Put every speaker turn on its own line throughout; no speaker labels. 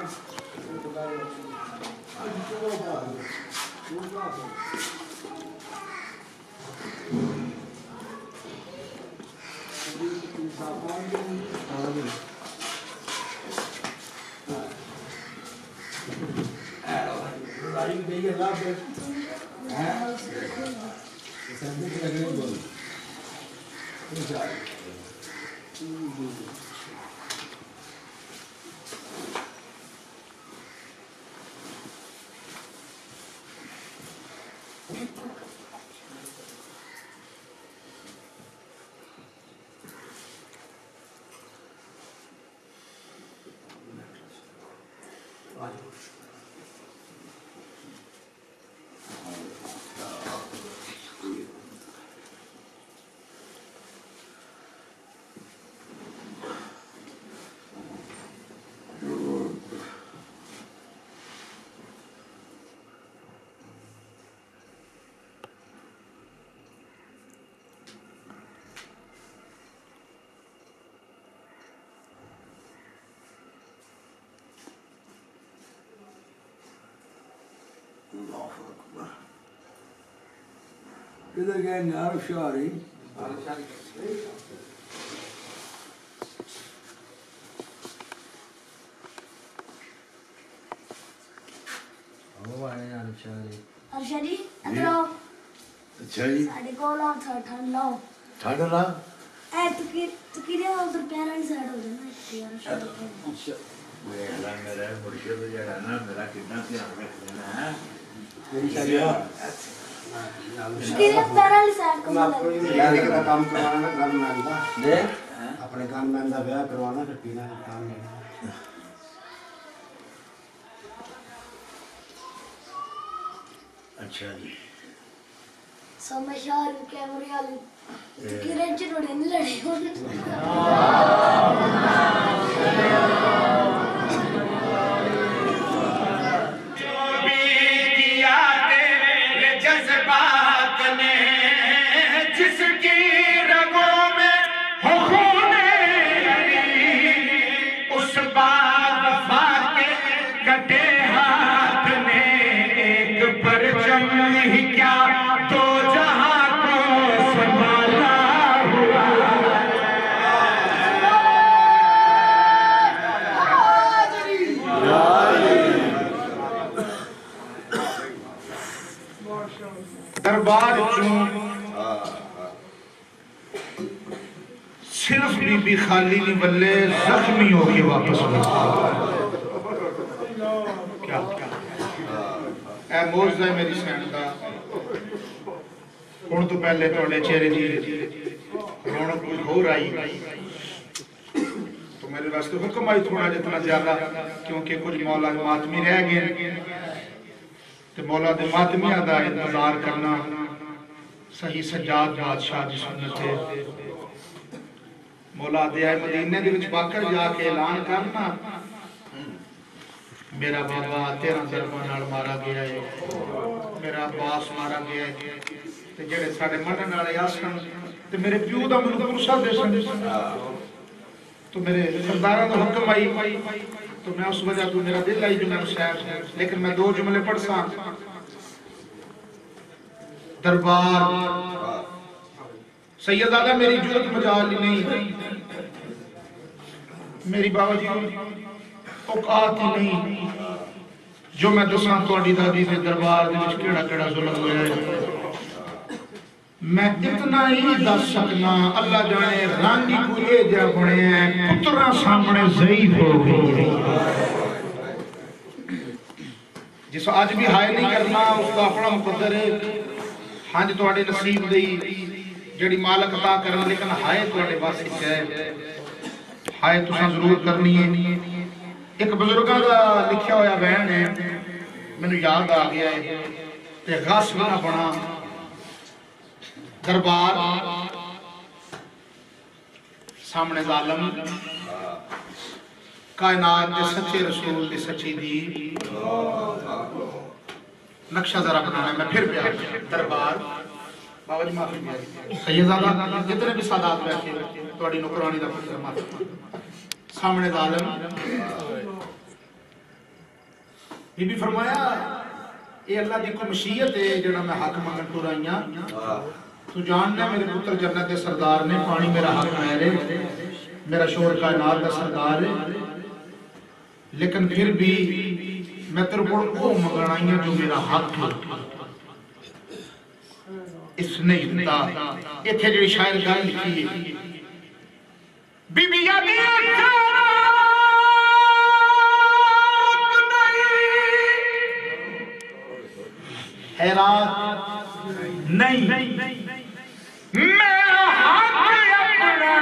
किधर गए नार शारी
अच्छा जी इधर आओ।
अच्छा जी
साढ़े को लाओ ठंड लाओ
ठंड ला
ए तू किधर उधर पैरों की साइड हो जाना यार।
अच्छा मेरा मेरा मुर्शिद जड़ा ना मेरा कितना ध्यान रख लेना है मेरी चलिया
किधर पैरों की साइड को
यार के काम करवाना ना गनमैन का
दे
अपने गनमैन का ब्याह करवाना फिर पीना काम नहीं।
अच्छा जी
समझदार कैमरे वाले किरण च रोड़े नहीं लड़े
दरबार सिर्फ बीबी खाली नहीं बल्ले जख्मी हो के वापस क्या क्या मौजूद है मेरी सैन का हुण तो पहले थोड़े चेहरे की रौनक कुछ हो रही तो मेरे वास्ते हुक्म आई थोड़ा जितना ज्यादा क्योंकि कुछ मौला मातमी रह गए ते मौला दे मातमिया दा इंतजार करना सही सज्जाद बादशाह दी सुन्नत है। मौला दे आए मदीने दे विच बाकर जाके ऐलान करना मेरा बाबा 13 ज़रबां नाल मारा गया है मेरा अब्बास मारा गया है ते जेड़े साडे मनन वाले आसन ते मेरे प्यो दा मैनूं पुरसा दे सन तो मेरे सरदारां दा हुक्म आई तो मैं उस वजह तो मेरा दिल आई जो मैं शायद लेकिन मैं दो जुमले पढ़ सा दरबार सैयदादा मेरी जुरत मजाल नहीं मेरी बाबा जी औकात ही नहीं जो मैं दसा तुहाडी दादी दे दरबार दे विच केड़ा-केड़ा जुल्म होया है मैं इतना ही दस सकना अल्लाह जाने रंग ही कोई जा बने पुत्रा सामने ज़ईफ हो गई जिस आज भी हाय नहीं करना उसका अपना मुकद्दर है हाँ जी तुहाडे नसीब दी जड़ी मालक अता करन लेकिन हाय तुहाडे पास है हाय तुसां जरूर करनी है। एक बुजुर्गां दा लिखिया होया बयान है मैनूं याद आ गया है ते गास भी ना बना दरबार सामने जालम कायनात के सच्चे रसूल की सच्ची दी नक्शा जरा बनाना मैं फिर प्यार दरबार बाबा जी माफी सैयदादा जितने भी सादात बैठे थोड़ी नौकरानी का पुत्र माफी सामने जालम बीबी फरमाया ये अल्लाह की कोई मशीयत है जेड़ा मैं हक मंगन टुर आईया तू जानना मेरे पुत्र जन्नत के सरदार ने पानी मेरा हक है रे मेरा शोर कायनात का सरदार है लेकिन फिर भी मैं तेरे को मंगन आई जो मेरा हक है इसने दिता इत्थे जेड़ी शायर गल लिखी है बीबी यादी हैरान नहीं मेरा हक अपना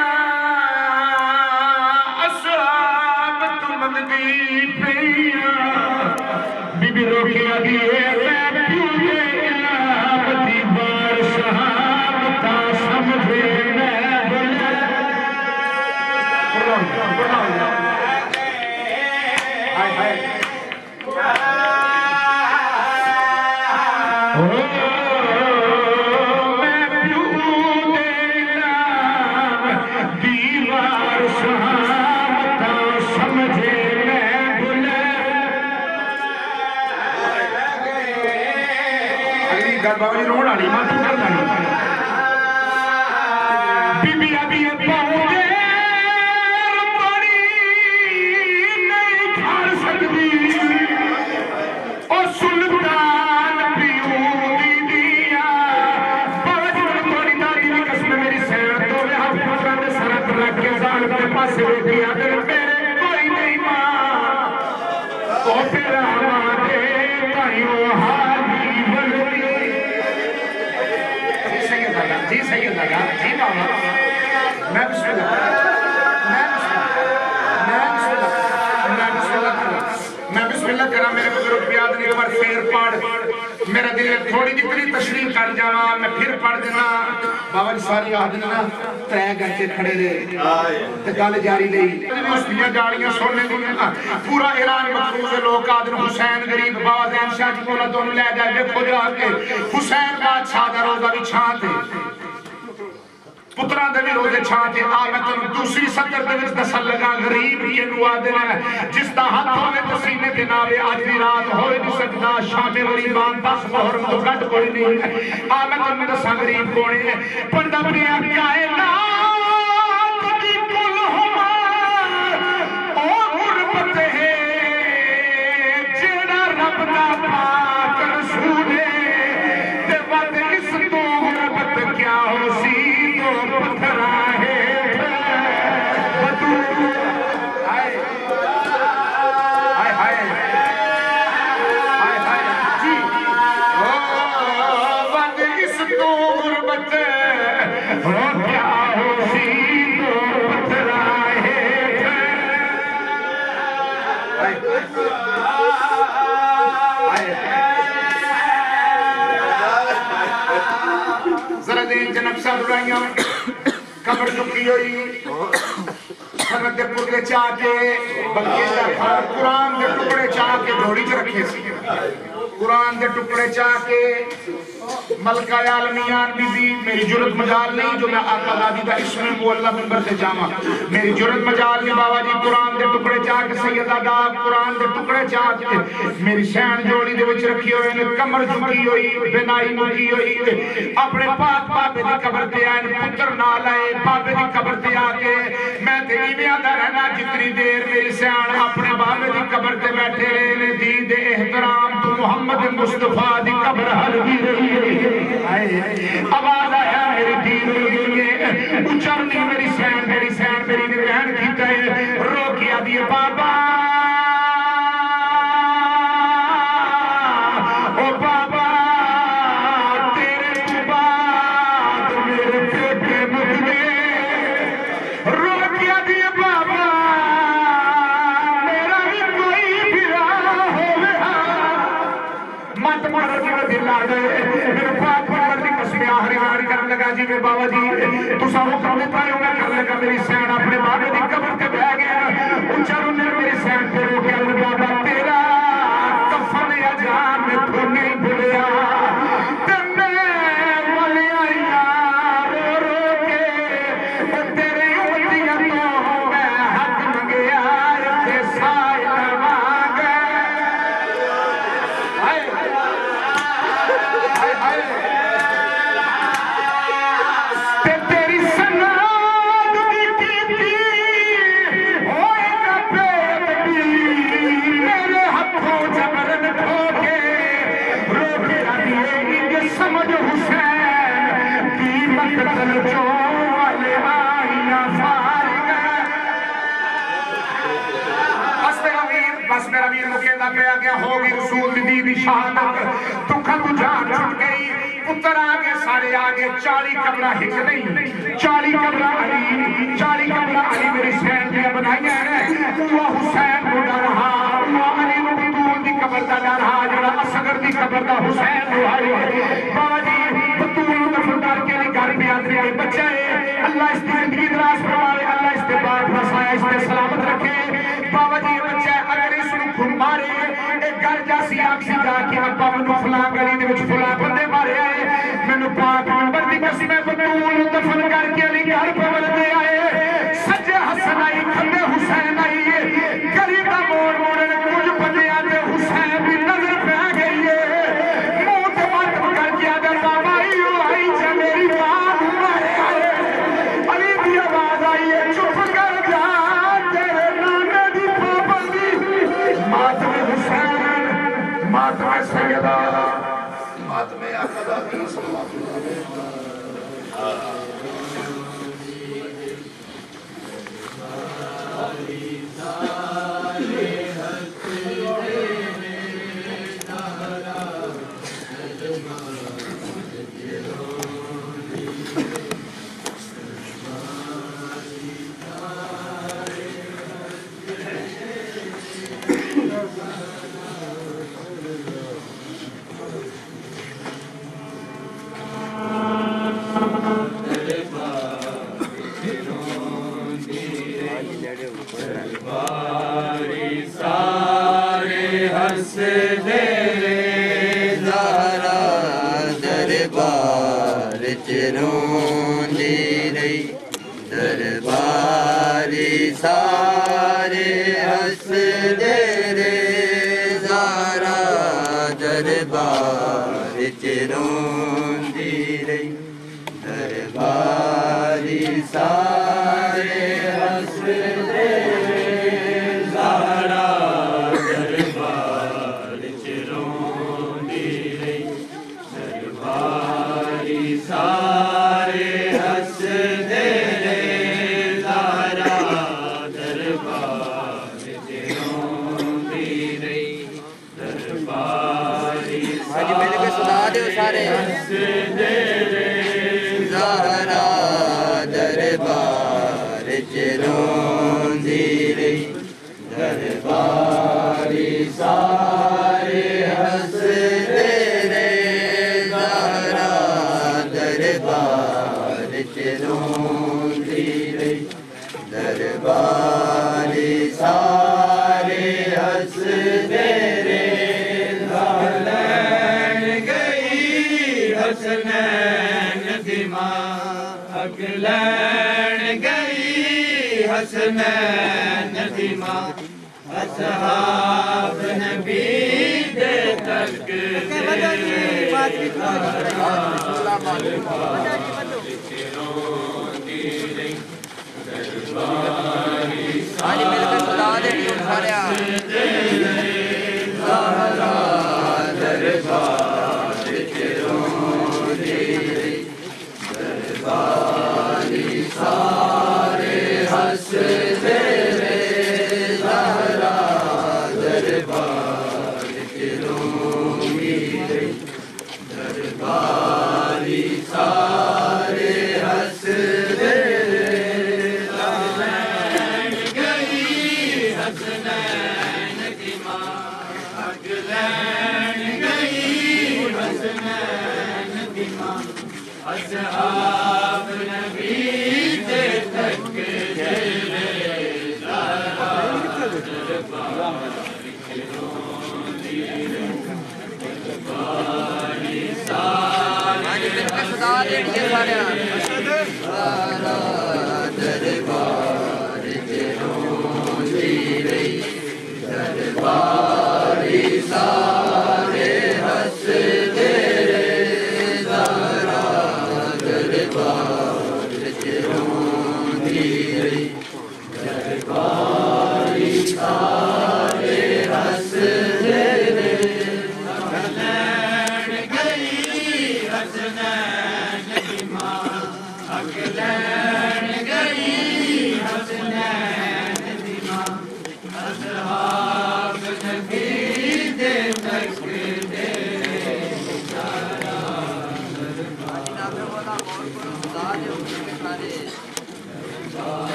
असलाब तुम दी पिया बीबी रोके आदि मैं पूरे इलाहती बार साहब ता समझे मैं बोले हाय हाय बाबा जी रोड वाली मां तू करना नहीं बीबी अभी पहुंचे पानी नहीं खार सकती और सुल्तान पियो दीदिया बाबा जी थोड़ी दादी की कसम मेरी सैन तो मैं पुत्रा ने सरत रख के जान के पास बैठी आदर मेरे कोई नहीं मां ओ तेरा मां दे ताईओ हाली बलती जी सही होता यार जी बाबा मैं बिस्मिल्लाह करा मेरे बुजुर्ग याद नहीं पर फिर पढ़ मेरा दिल थोड़ी जितनी तशरीह कर जावा मैं फिर पढ़ देना बाबा जी सारी याद ना 3 घंटे खड़े रहे ते गल जारी नहीं उसदियां गालियां सुनने दी पूरा ईरान मखरूज लोग आदन हुसैन गरीब बाबा दैन शाह जी कोला दोनों ले जाए देखो जाके हुसैन बादशाह दा रोजा भी छां ते पुत्रा दे भी रोजे छां ते आ मैं तैनूं दूसरी सतर दे विच दसन लगा गरीब इहनूं आदे जिस दा हाथ होवे ते सीने ते नावे अज दी रात होए नहीं सकदा शामे वरी मान 10 मुहर्रम तो घट कोई नहीं आ मैं तैनूं दसां गरीब कोणे बंदा पिया कायनात दी कुल हुमा ओ गुरबत है जेड़ा रब दा पाक रसूल ते वद इस तो गुरबत क्या हो सी पत्थरा है हाय हाय हाय हाय जी ओ बंद इस तो गुरबत हो क्या हो सी तो पत्थरा है जरा दिन जनक साहब उड़ाइयां कमर चुकी हुई फतेहपुर के चाह के कुरान के टुकड़े चाह के घोड़ी च रखे कुरान के टुकड़े चाह के मलका आलमियान बीबी मेरी जुरत मजाल नहीं जो मैं आका दादी का इसमें मुअल्ला मिंबर से जावा मेरी जुरत मजाल नहीं बाबा जी कुरान के टुकड़े चाह के सैयदा दा कुरान के टुकड़े चाह के मेरी सैन जोड़ी दे विच रखी हुई ने कमर झुकी हुई बिनाई मुकी हुई अपने पाक बाबे दी कब्र ते आए पुत्र नाल आए बाबे दी कब्र ते आके मैं ते इवें आंदा रहना जितनी देर मेरी सैन अपने बाबे दी कब्र ते बैठे रहे ने दी दे एहतराम तो मोहम्मद मुस्तफा दी कब्र हलदी रही आवाज आया मेरी दीन उचरनी मेरी सैन मेरी ने ग्रहण किया रोकिया दिए बाबा ओ बाबा तेरे बाद मेरे पेटे मुझे रोकिया दिए बाबा मेरा भी कोई बिरा हो मत मार दिल आ गए मेरे पाक हरियाण कर लगा जी मेरे बाबा जी तुसा हुक्म दिता है मैं कर लगा मेरी सैन अपने बाबे दी कब्र ते बह गया उच्चा ने मेरी सैन पे रोकिया बाबा तेरा कफन अजान में तो नहीं भुलिया ते मैं वलिया यार रो के तेरे उम्मतियां तो मैं हक मंगया ते साया मांगे वीर मुकेदा पे आ गया होगी रसूल दी दी शहादत दुखा तू जान छुट गई पुत्र आगे सारे आगे 40 कब्र हिक नहीं 40 कब्र अली मेरे हुसैन ने बनाई है वो हुसैन को डर रहा वो अली बतूल दी कब्र दा डर रहा जड़ा असगर दी कब्र दा हुसैन दुआई बाबा जी बतूल दफन करके घर पे आदमी के बच्चे अल्लाह इसकी जिंदगी दराज फरमावे अल्लाह इसके बाद फसाया इसने सलामत रखे बाबा जी बच्चा अगर इसनु खून मारे एक घर जासी आखसी जाके अब्बा मैनू फलां गली दे विच फलां बंदे मारे आए मैनू पाक नंबर दी कसम है बतूल दफन करके अली घर पे वलदे आए सज्जे हसन आई खब्बे हुसैन आई गली दा मोड़ मोड़ कुछ बंदियां ते हुसैन दी नजर पे आ गई है मुंह ते बात करके आदे बाबा आई जा मेरी बात मारे आए अली दी आवाज आई है चुप कर जा तेरे नाने दी पाबंदी मातमे हुसैन मातमे सैयदा मातमे आका दी सल्लल्लाहु अलैहि वसल्लम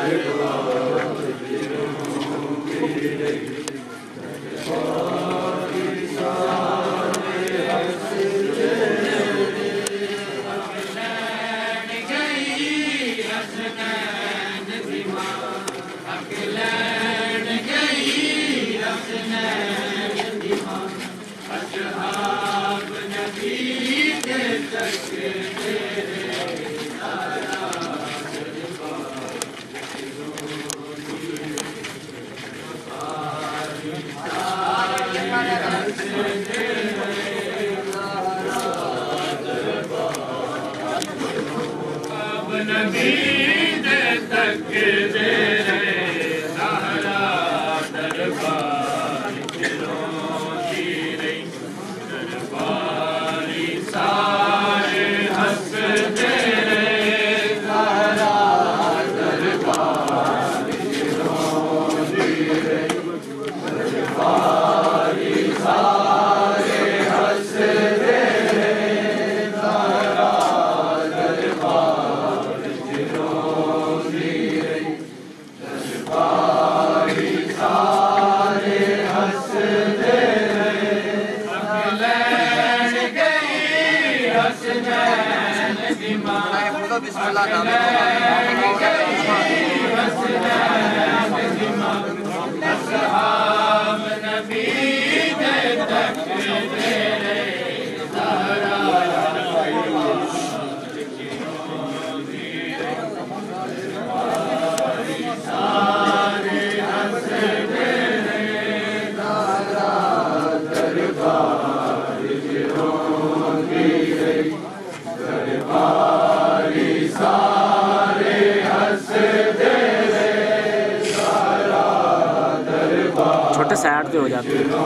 छोटे साइड पे हो जाते हैं।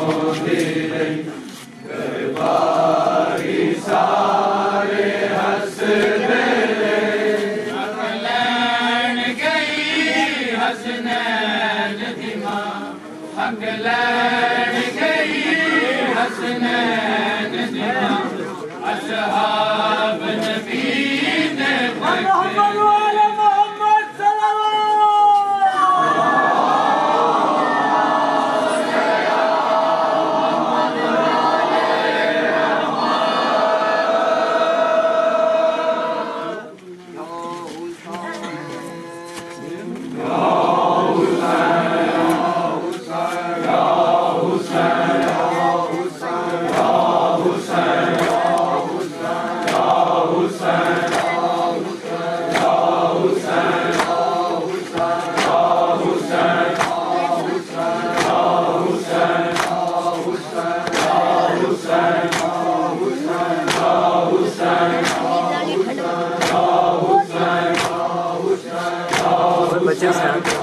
बच्चे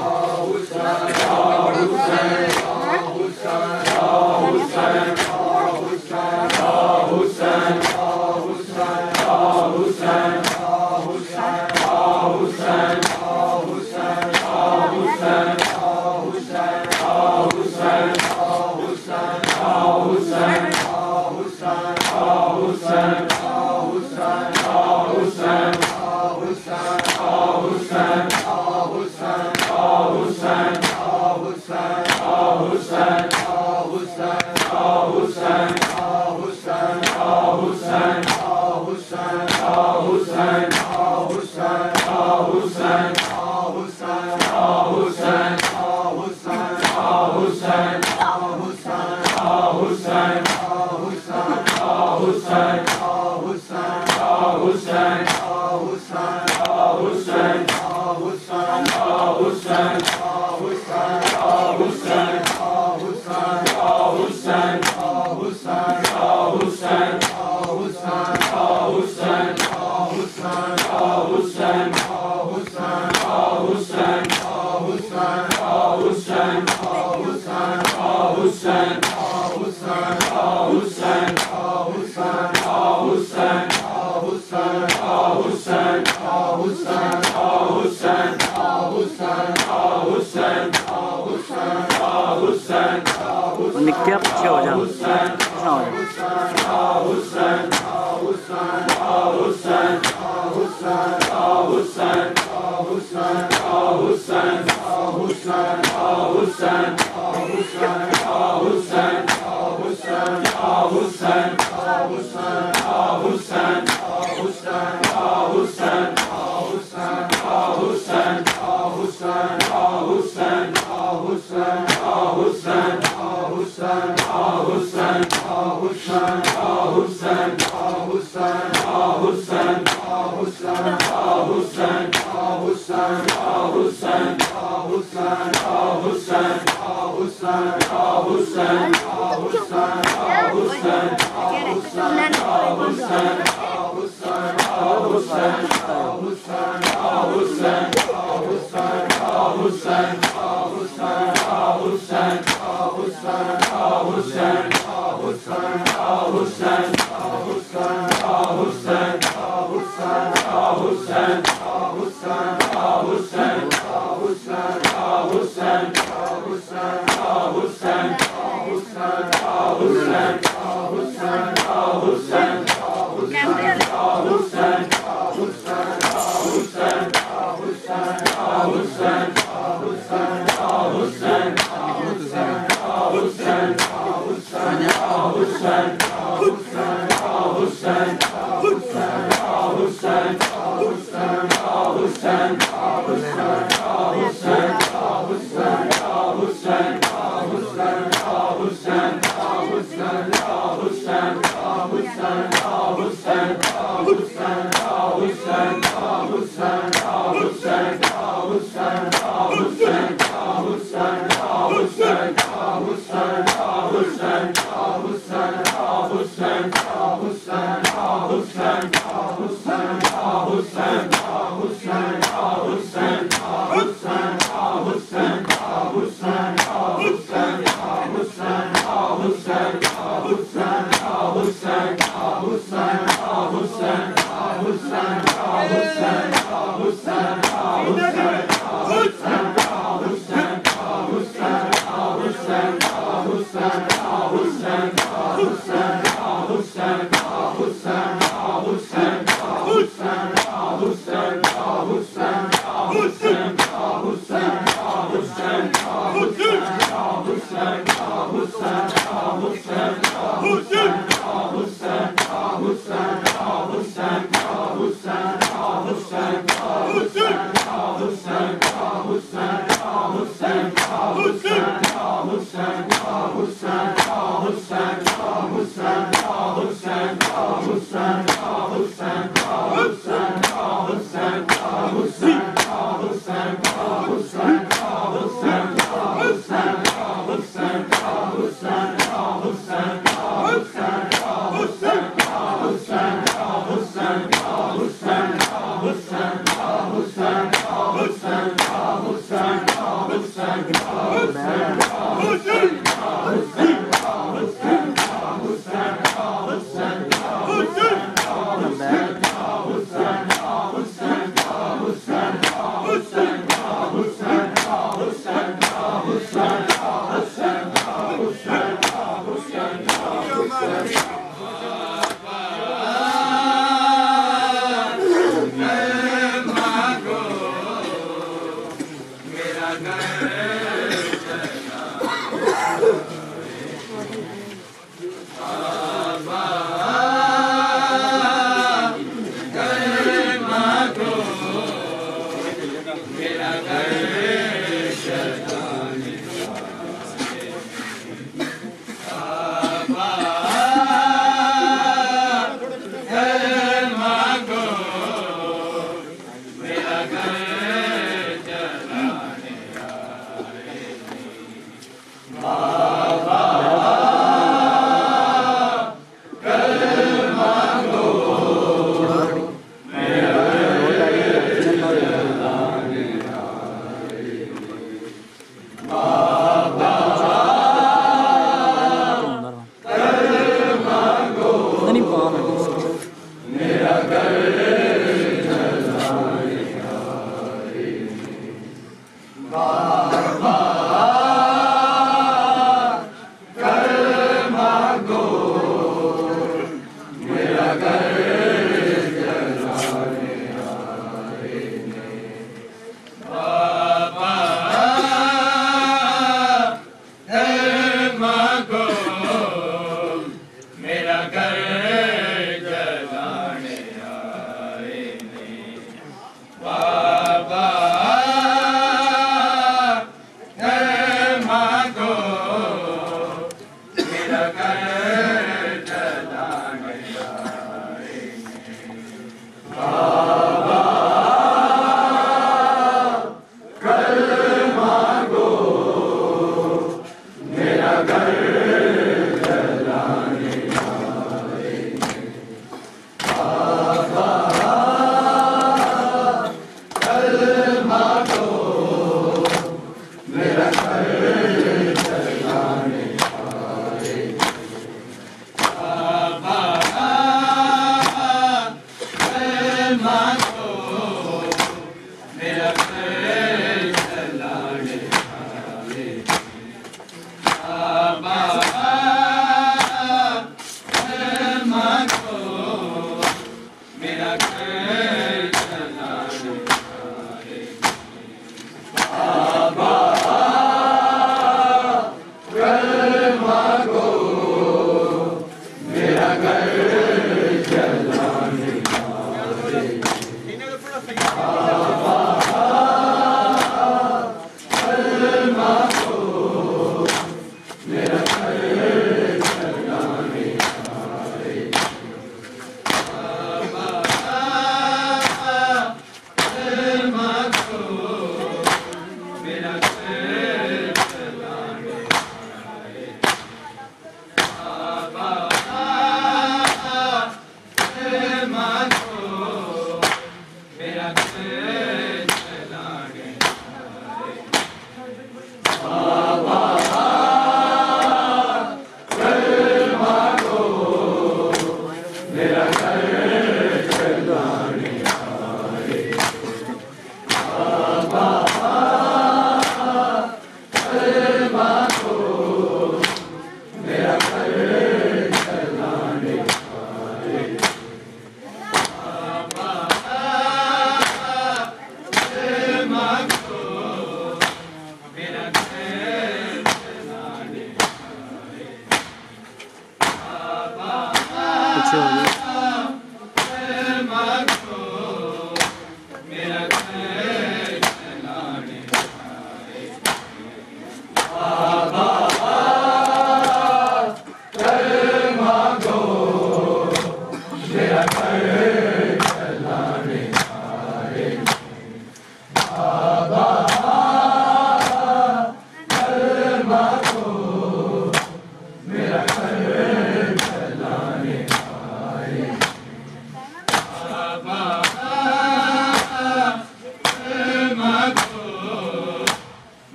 निकटिया पीछे हो जाओ।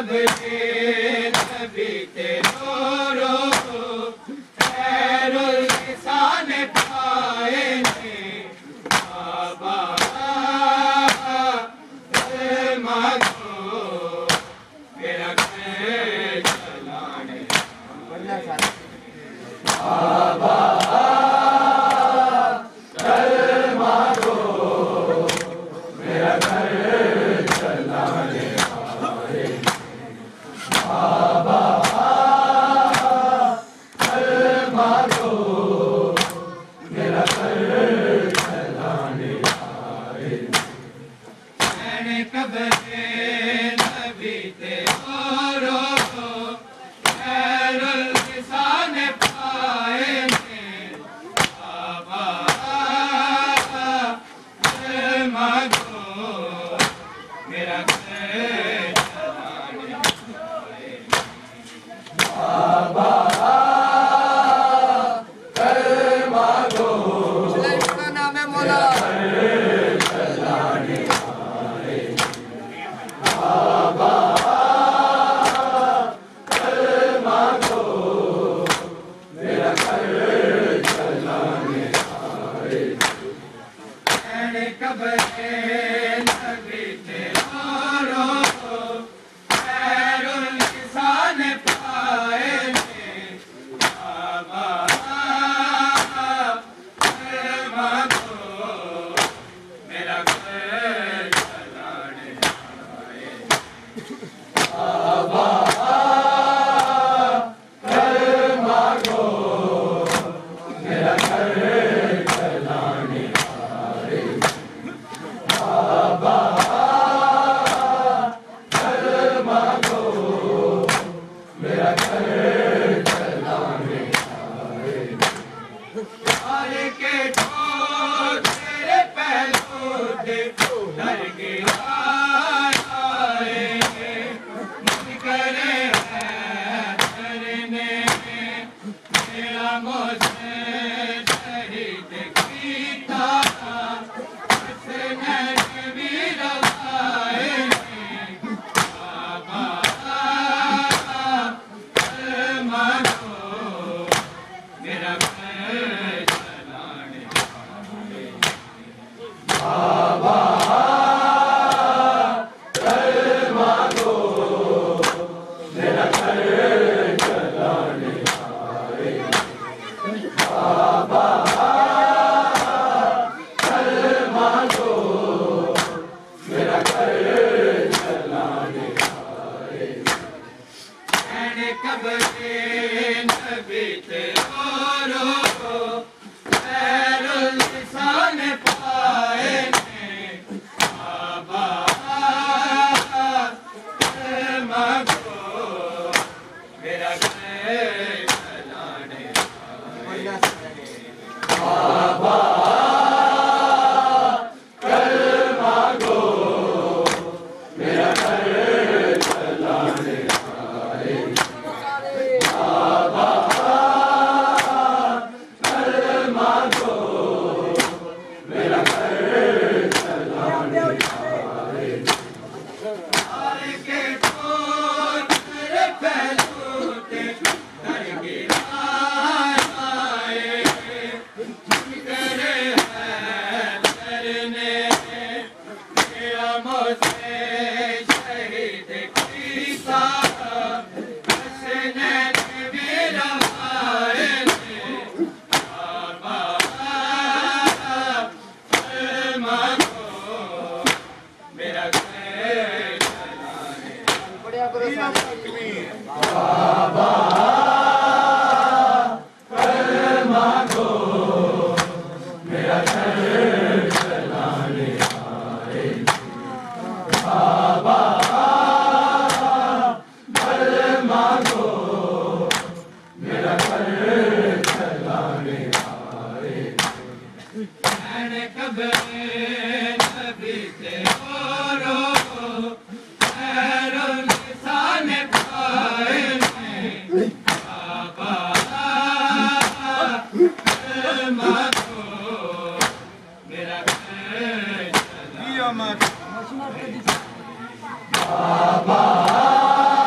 बाबा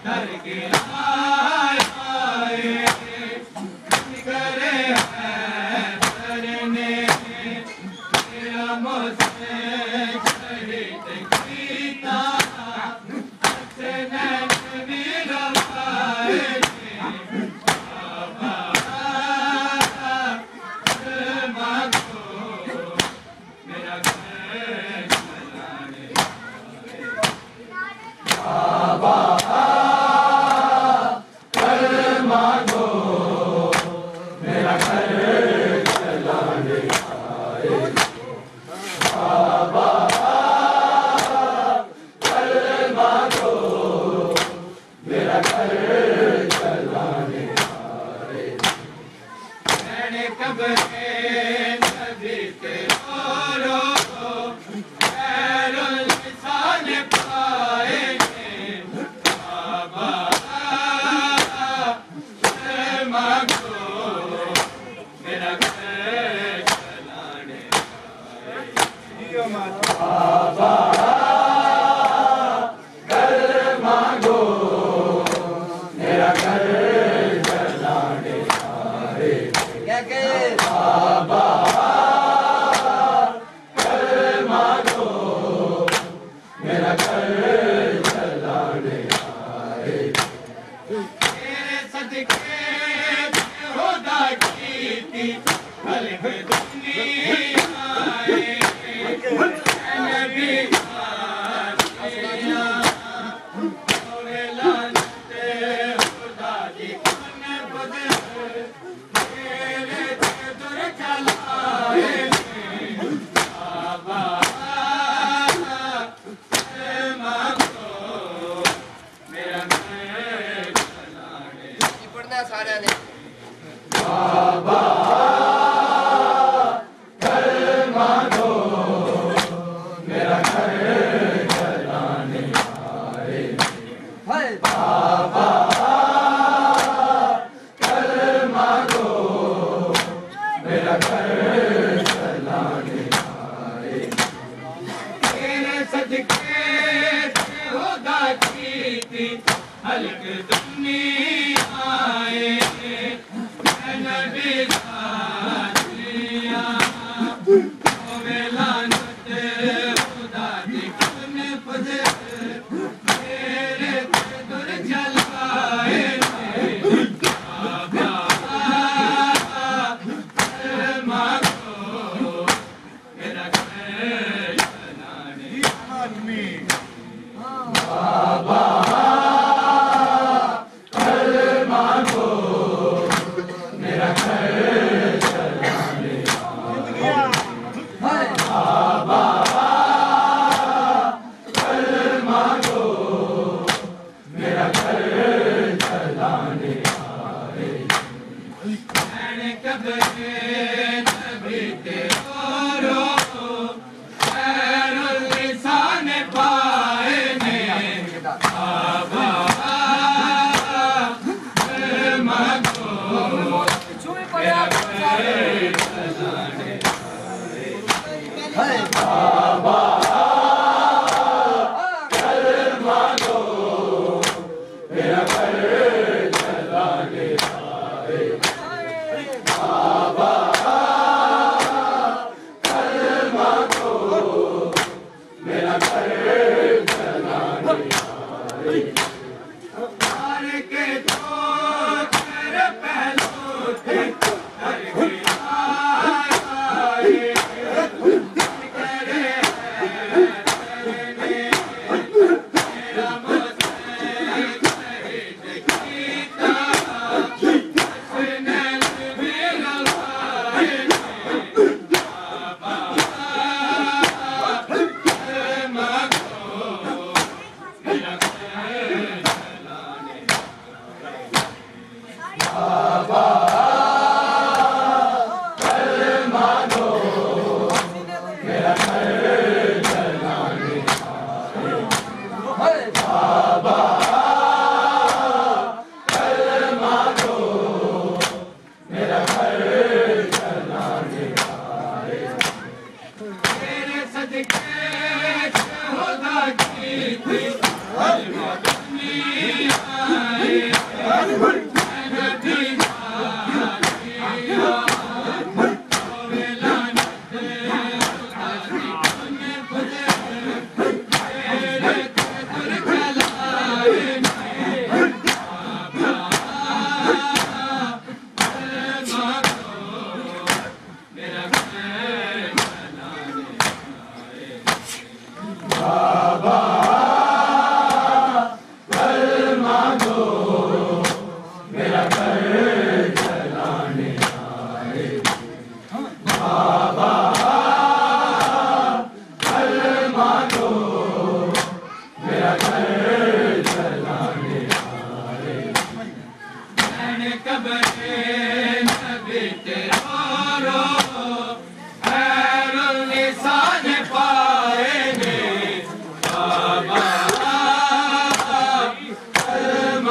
बाबा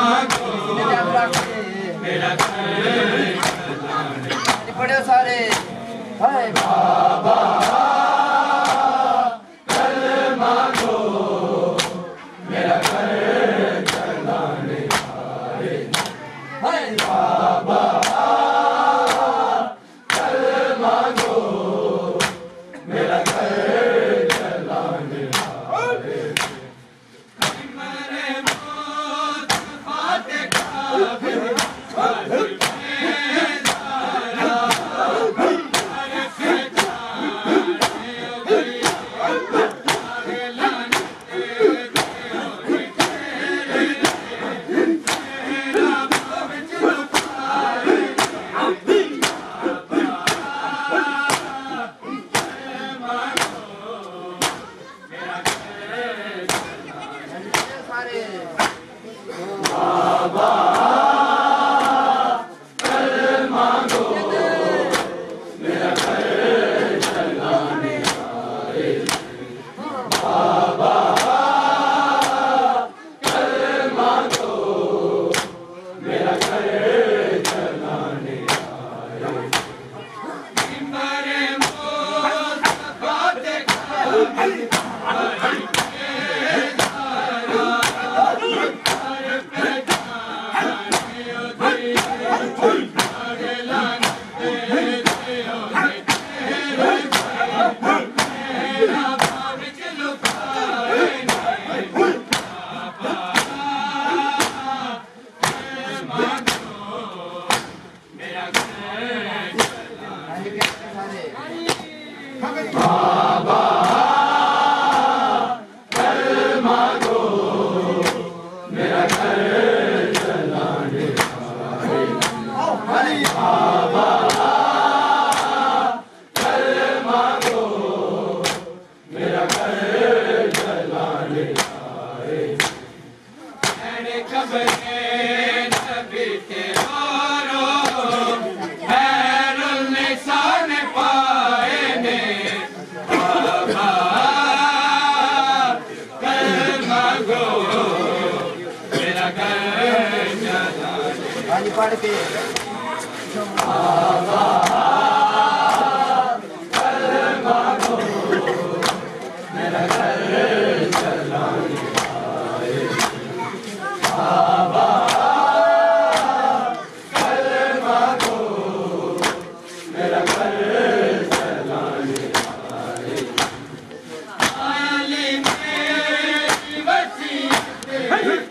पढ़ो सारे हाय बाबा कलमा दो मेरा घर चलाने वाले हाय बाबा कलमा दो मेरा घर चलाने वाले मरे मौत फाते काफिर पढ़ के मेरा घर चलाने वाले बाबा कलमा दो मेरा घर चलाने वाले आले मेरी वसीयत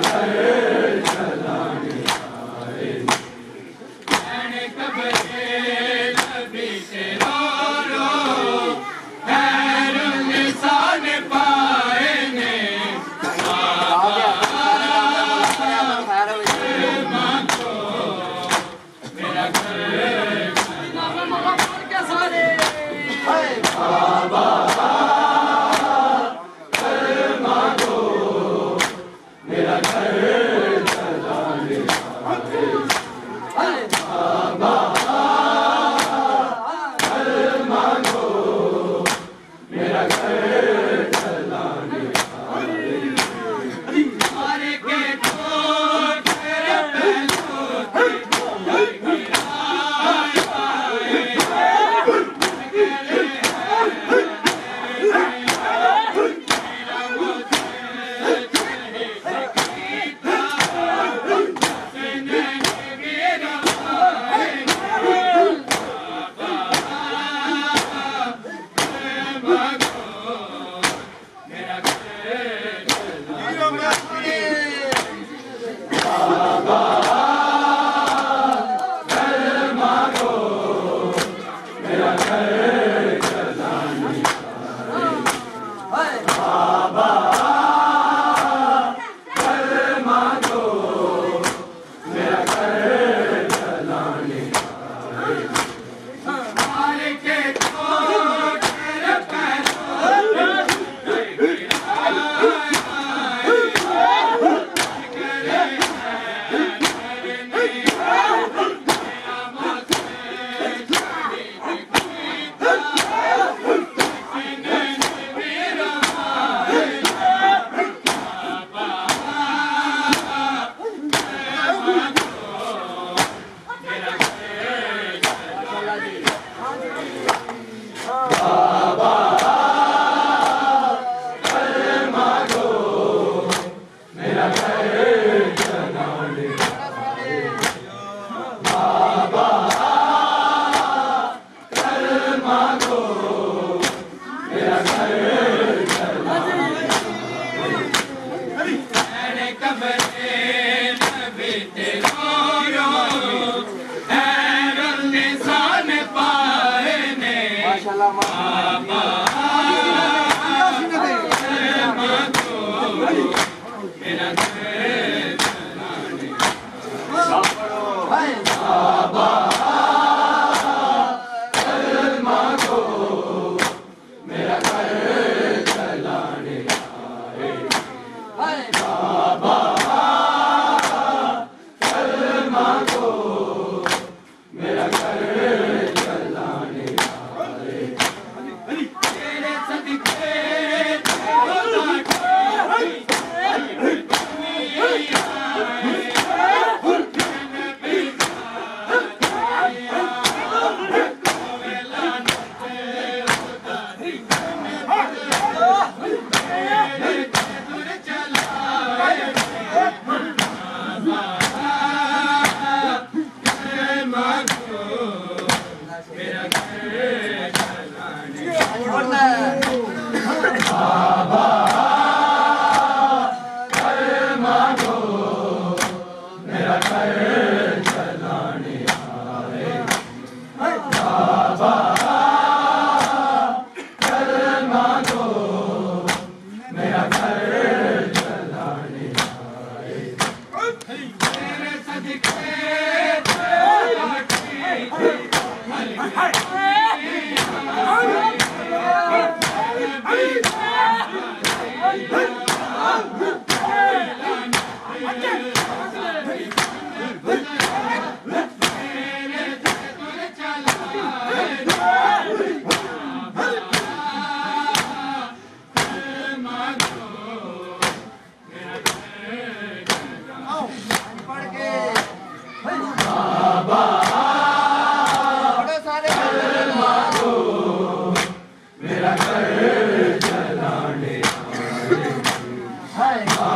Hi.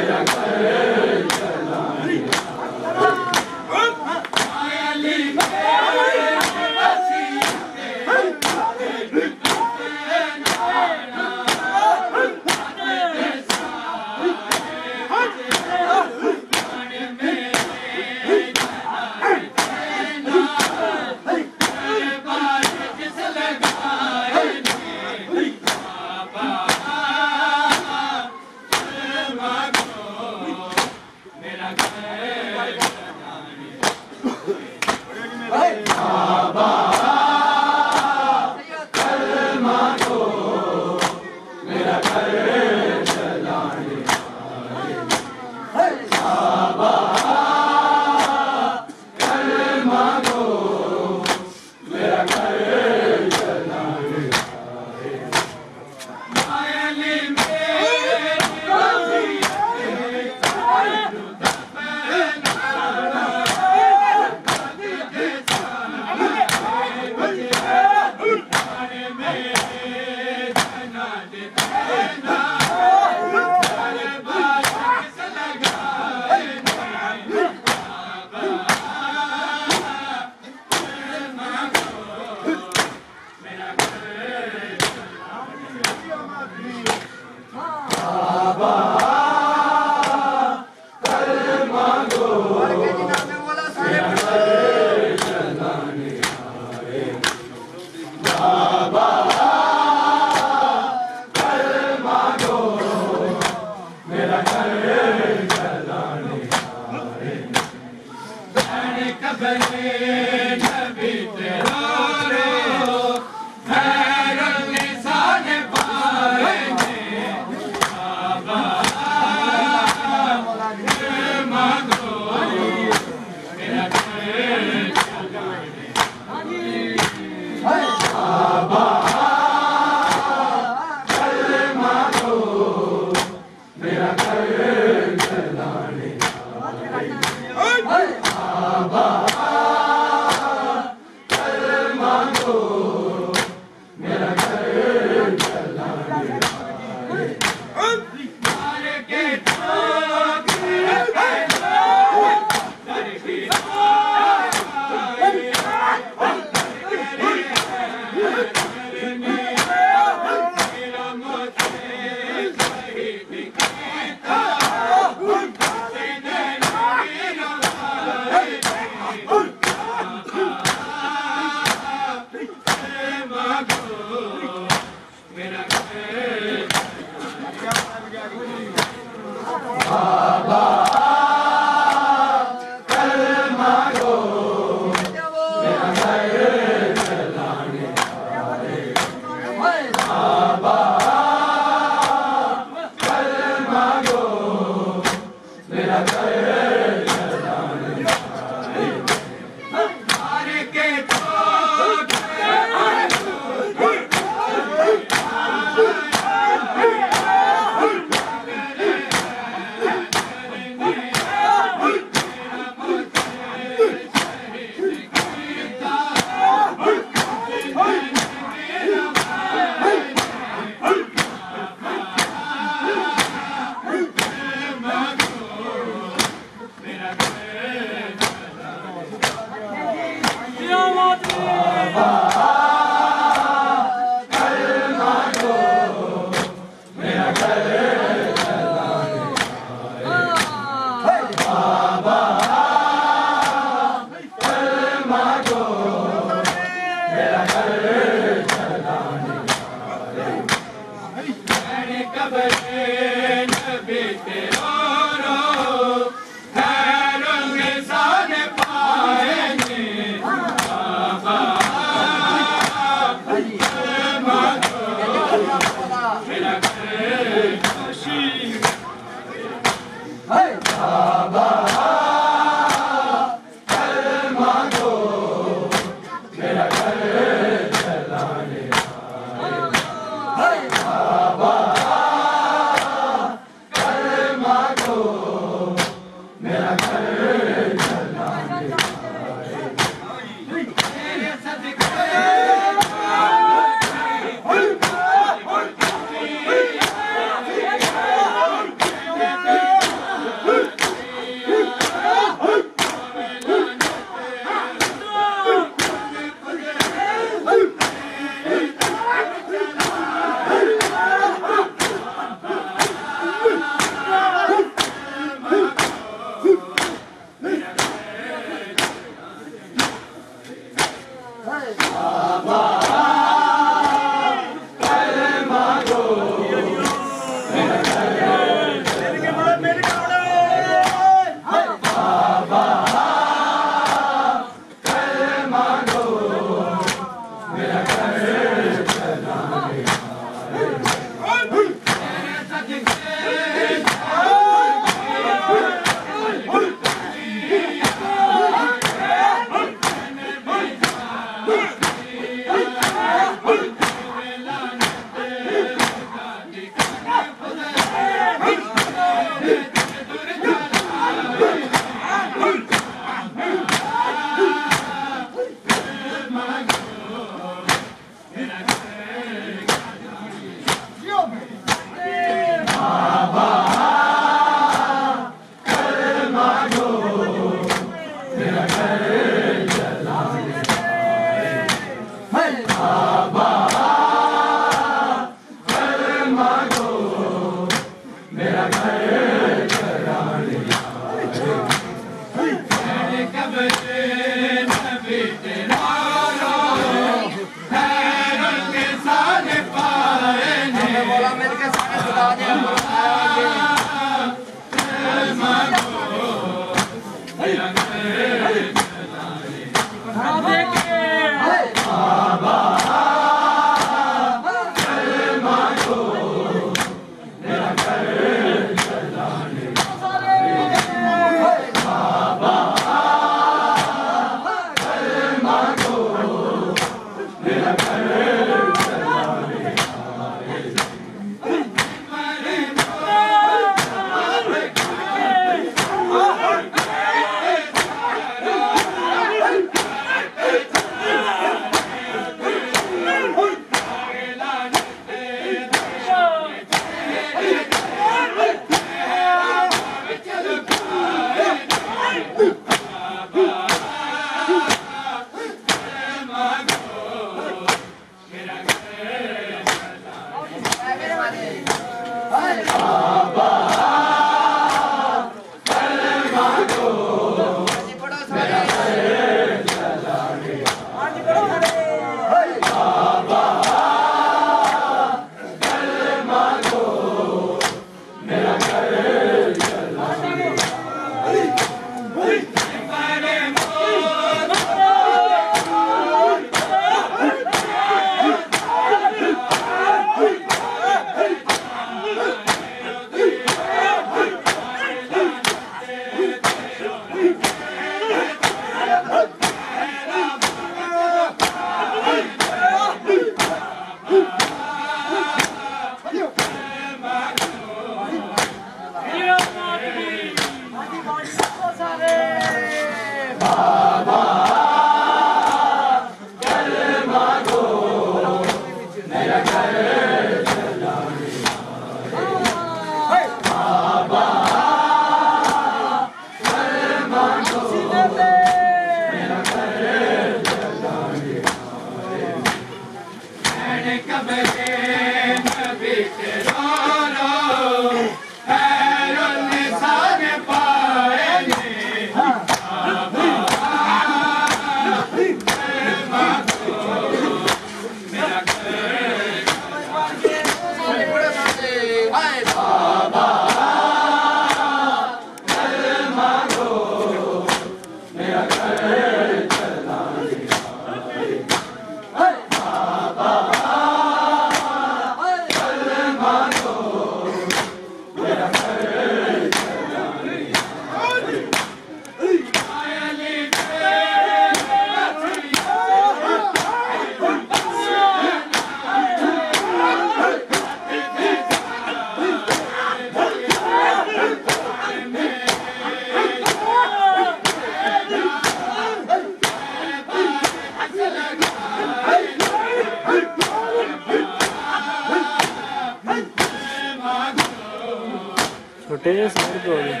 छोटे से साइड पे हो गए।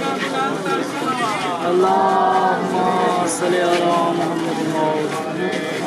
अल्लाहुम्मा सल्ली अला मुहम्मद।